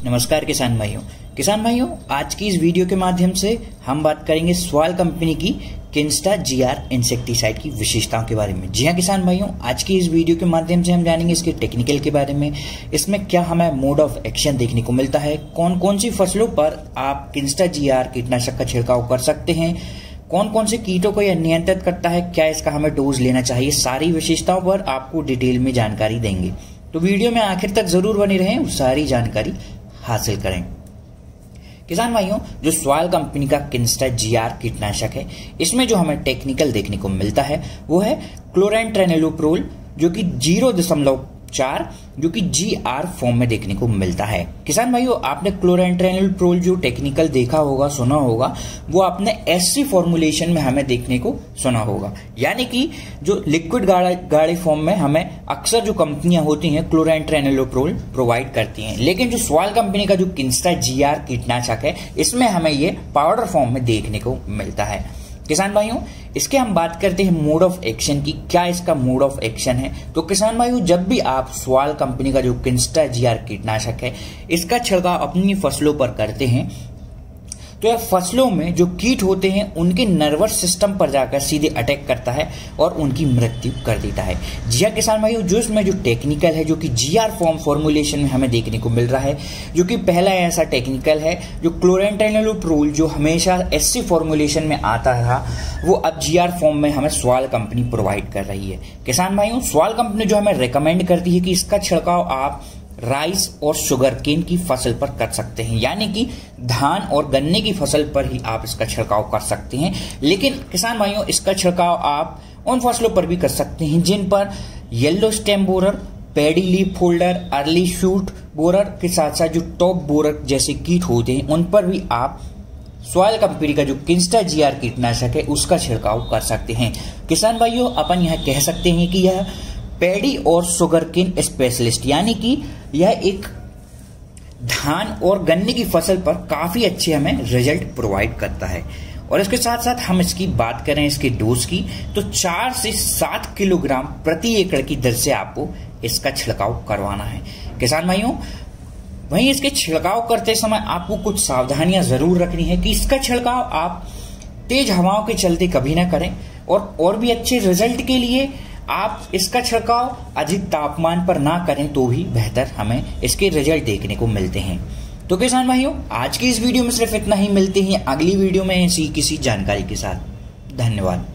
नमस्कार किसान भाइयों, आज की इस वीडियो के माध्यम से हम बात करेंगे सवाल कंपनी की किंस्टा जीआर इंसेक्टिसाइड की विशेषताओं के बारे में। जी हाँ किसान भाइयों, आज की इस वीडियो के माध्यम से हम जानेंगे इसके टेक्निकल के बारे में, इसमें क्या हमें मोड ऑफ एक्शन देखने को मिलता है, कौन कौन सी फसलों पर आप किंस्टा जीआर कीटनाशक का छिड़काव कर सकते हैं, कौन कौन से कीटों को यह नियंत्रित करता है, क्या इसका हमें डोज लेना चाहिए, सारी विशेषताओं पर आपको डिटेल में जानकारी देंगे। तो वीडियो में आखिर तक जरूर बने रहें और सारी जानकारी हासिल करें। किसान भाइयों, जो सवाल कंपनी का किंस्टा जीआर कीटनाशक है, इसमें जो हमें टेक्निकल देखने को मिलता है वो है क्लोरेंट्रेनिलोप्रोल, जो कि 0.4 जो कि जीआर फॉर्म में देखने को मिलता है। किसान भाइयों, आपने क्लोरेंट्रेनिलोप्रोल जो टेक्निकल देखा होगा, सुना होगा, वो आपने एससी फॉर्मुलेशन में हमें देखने को सुना होगा, यानी कि जो लिक्विड गाढ़े फॉर्म में हमें अक्सर जो कंपनियां होती हैं क्लोरेंट्रेनिलोप्रोल प्रोवाइड करती हैं, लेकिन जो सवाल कंपनी का जो किंस्टा जीआर कीटनाशक है, इसमें हमें ये पाउडर फॉर्म में देखने को मिलता है। किसान भाइयों, इसके हम बात करते हैं मोड ऑफ एक्शन की, क्या इसका मोड ऑफ एक्शन है। तो किसान भाइयों, जब भी आप सवाल कंपनी का जो किंस्टा जीआर कीटनाशक है, इसका छिड़काव अपनी फसलों पर करते हैं, तो यह फसलों में जो कीट होते हैं उनके नर्वस सिस्टम पर जाकर सीधे अटैक करता है और उनकी मृत्यु कर देता है। जी हाँ किसान भाइयों, जो इसमें जो टेक्निकल है, जो कि जीआर फॉर्मुलेशन में हमें देखने को मिल रहा है, जो कि पहला ऐसा टेक्निकल है जो क्लोरेंट्रेनिलोप्रोल जो हमेशा एससी फॉर्मुलेशन में आता था, वो अब जीआर फॉर्म में हमें सवाल कंपनी प्रोवाइड कर रही है। किसान भाइयों, सवाल कंपनी जो हमें रिकमेंड करती है कि इसका छिड़काव आप राइस और शुगर केन की फसल पर कर सकते हैं, यानी कि धान और गन्ने की फसल पर ही आप इसका छिड़काव कर सकते हैं। लेकिन किसान भाइयों, इसका छिड़काव आप उन फसलों पर भी कर सकते हैं जिन पर yellow stem borer, paddy leaf folder, early shoot borer के साथ साथ जो टॉप बोरर जैसे कीट होते हैं, उन पर भी आप सवाल कंपनी का जो किंस्टा जीआर कीटनाशक है उसका छिड़काव कर सकते हैं। किसान भाइयों, अपन यह कह सकते हैं कि यह पैडी और शुगर केन स्पेशलिस्ट, यानी कि यह एक धान और गन्ने की फसल पर काफी अच्छे हमें रिजल्ट प्रोवाइड करता है। और इसके साथ साथ हम इसकी बात करें इसके डोज की, तो 4 से 7 किलोग्राम प्रति एकड़ की दर से आपको इसका छिड़काव करवाना है। किसान भाइयों, वहीं इसके छिड़काव करते समय आपको कुछ सावधानियां जरूर रखनी है कि इसका छिड़काव आप तेज हवाओं के चलते कभी ना करें, और भी अच्छे रिजल्ट के लिए आप इसका छिड़काव अधिक तापमान पर ना करें तो भी बेहतर हमें इसके रिजल्ट देखने को मिलते हैं। तो किसान भाइयों, आज की इस वीडियो में सिर्फ इतना ही। मिलते हैं अगली वीडियो में ऐसी किसी जानकारी के साथ। धन्यवाद।